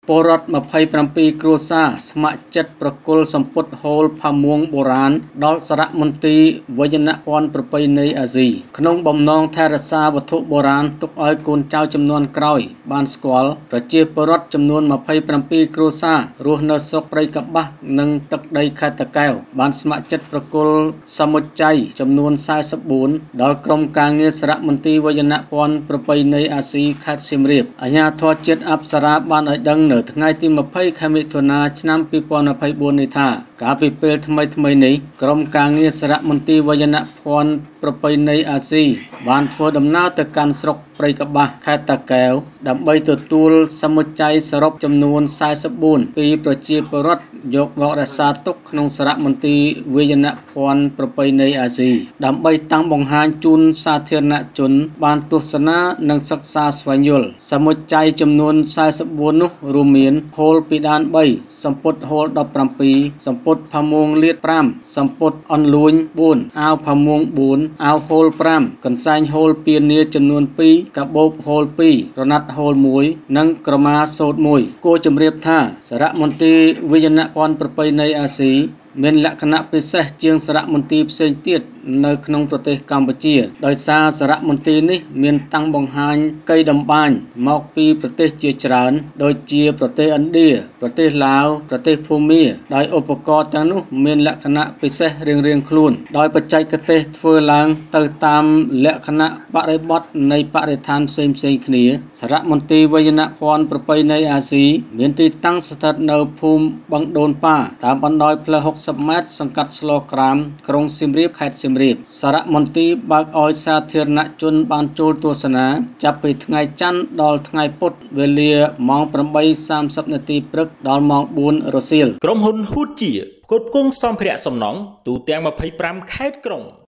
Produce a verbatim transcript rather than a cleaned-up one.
ពលរដ្ឋยี่สิบเจ็ดគ្រួសារស្ម័គ្រចិត្តប្រគល់សម្ពុតហូលផាមួងបុរាណដល់សារមន្ទីរវេយ្យានភ័ណ្ឌប្រពៃណីអាស៊ីក្នុងបំណងថែរក្សាវត្ថុបុរាណទុកឲ្យកូនចៅចំនួនក្រោយបានស្គាល់ប្រជាពលរដ្ឋចំនួនยี่สิบเจ็ดគ្រួសាររស់នៅស្រុកព្រៃកប្បាសនិងទឹកដីខេត្តតាកែវបានស្ម័គ្រចិត្តប្រគល់សមុទ្រចៃចំនួនสี่สิบสี่ដល់ក្រុមការងារសារមន្ទីរវេយ្យានភ័ណ្ឌប្រពៃណីអាស៊ីខេត្តសៀមរាបអាជ្ញាធរជាតិអប្សរាបានឲ្យដឹងនៅថ្ងៃទីยี่สิบខែមិថុនាឆ្នាំยี่สิบยี่สิบสี่នេះថាកាលពីពេលថ្មីថ្មីនេះក្រុមការងារសារមន្ទីរវេយ្យានភ័ណ្ឌប្រពៃណីអាស៊ីបានធ្វើដំណើរទៅកាន់ស្រុកព្រៃកប្បាសខេត្តតាកែវដើម្បីទទួលសមុទ្រចៃសរុបចំនួនสี่สิบสี่ពីប្រជាពលរដ្ឋយកមករក្សាទុកក្នុងសារមន្ទីរវេយ្យានភ័ណ្ឌប្រពៃណីអាស៊ីដើម្បីតាំងបង្ហាញជូនសាធារណជនបានទស្សនានិងសិក្សាស្វែងយល់សមុទ្រចៃចំនួនสี่สิบสี่នោះរួមមានហូលពីដានបីសម្ពុតហូលដប់ប្រាំពីរសម្ពុតផាមួងលាតប្រាំសម្ពុតអន្លួញបួនអាវផាមួងបួនអាវហូលប្រាំកន្សែងហូលពានាចំនួនពីរកាបូបហូលពីរក្រណាត់ហូលមួយនិងក្រមាសូត្រមួយគួរជម្រាបថាសារមន្ទីរវេយ្យានភ័ណ្ឌប្រពៃណីអាស៊ីមានលក្ខណៈពិសេសជាងសារមន្ទីរផ្សេងទៀតនៅក្នុងប្រទេសកម្ពុជាដោយសារសារមន្ទីរនេះមានតាំងបង្ហាញកីតម្បាញមកពីប្រទេសជាច្រើនដូចជាប្រទេសឥណ្ឌាប្រទេសឡាវប្រទេសភូមាដោយឧបករណ៍ទាំងនោះមានលក្ខណៈពិសេសរៀងៗខ្លួនដោយបច្ចេកទេសធ្វើឡើងទៅតាមលក្ខណៈបរិបទនៃបរិស្ថានផ្សេងៗគ្នាសារមន្ទីរវេយ្យានភ័ណ្ឌប្រពៃណីអាស៊ីមានទីតាំងស្ថិតនៅភូមិបឹងដូនប៉ាតាមបណ្ដោយផ្លូវหกสิบម៉ែត្រសង្កាត់ស្លក្រាមក្រុងសៀមរាបខេត្តសៀមរាបសារមន្ទីរបើកឲ្យសាធារណជនបានចូលទស្សនាចាប់ពីថ្ងៃច័ន្ទដល់ថ្ងៃពុធវេលាម៉ោងeight三十នាទីព្រឹកដល់ម៉ោងfourរសៀលក្រុមហ៊ុនហ៊ូជាផ្គត់ផ្គង់សម្ភារៈសំណង់ទូទាំងยี่สิบห้าខេត្តក្រុង